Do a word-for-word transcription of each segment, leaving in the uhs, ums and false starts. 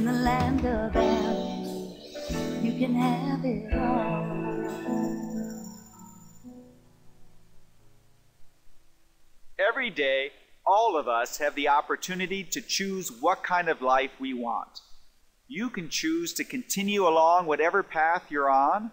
In the land of Alice, you can have it all. Every day, all of us have the opportunity to choose what kind of life we want. You can choose to continue along whatever path you're on,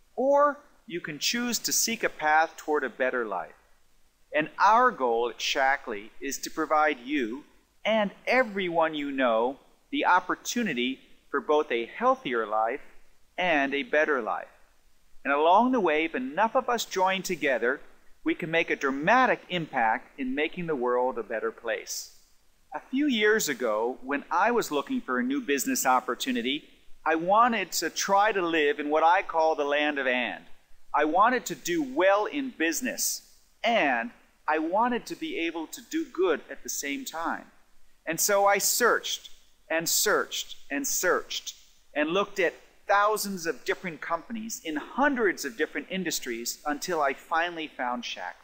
or you can choose to seek a path toward a better life. And our goal at Shaklee is to provide you and everyone you know the opportunity for both a healthier life and a better life. And along the way, if enough of us join together, we can make a dramatic impact in making the world a better place. A few years ago, when I was looking for a new business opportunity, I wanted to try to live in what I call the land of and. I wanted to do well in business, and I wanted to be able to do good at the same time. And so I searched and searched and searched and looked at thousands of different companies in hundreds of different industries until I finally found Shaklee.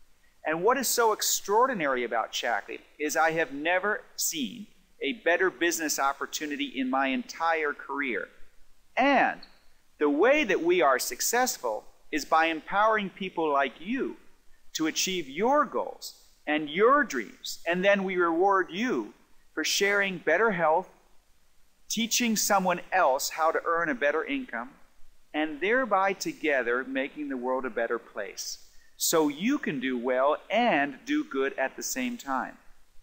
And what is so extraordinary about Shaklee is I have never seen a better business opportunity in my entire career. And the way that we are successful is by empowering people like you to achieve your goals and your dreams. And then we reward you for sharing better health, teaching someone else how to earn a better income, and thereby together making the world a better place, so you can do well and do good at the same time.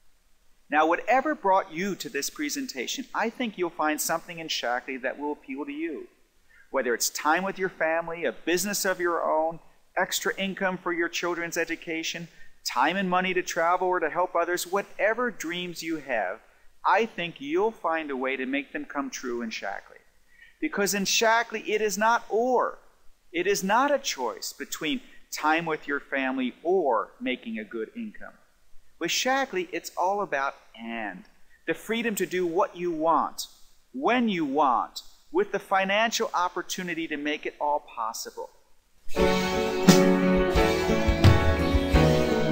Now, whatever brought you to this presentation, I think you'll find something in Shaklee that will appeal to you. Whether it's time with your family, a business of your own, extra income for your children's education, time and money to travel or to help others, whatever dreams you have, I think you'll find a way to make them come true in Shaklee. Because in Shaklee, it is not or. It is not a choice between time with your family or making a good income. With Shaklee, it's all about and. The freedom to do what you want, when you want, with the financial opportunity to make it all possible.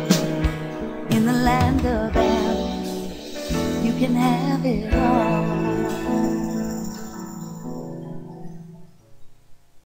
In the land of Alice, you can have it all.